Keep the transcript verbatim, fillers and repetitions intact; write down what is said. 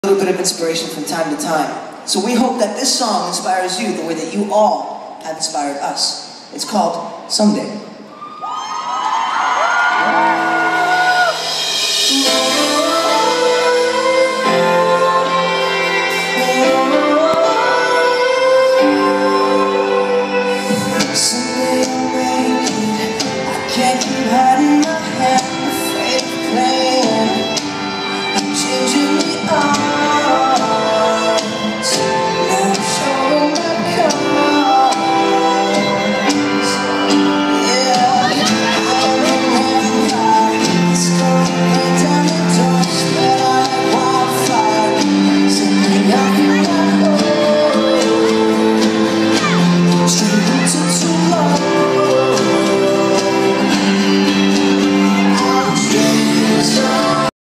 A little bit of inspiration from time to time. So we hope that this song inspires you the way that you all have inspired us. It's called Someday.